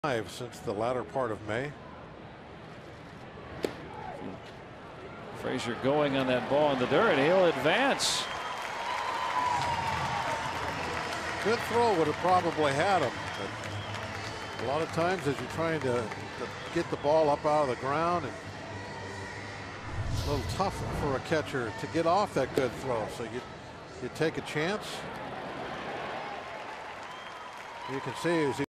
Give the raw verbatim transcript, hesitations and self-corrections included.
since the latter part of May. Frazier going on that ball in the dirt. He'll advance. Good throw would have probably had him. But a lot of times as you're trying to, to get the ball up out of the ground, and it's a little tough for a catcher to get off that good throw. So you, you take a chance. You can see as he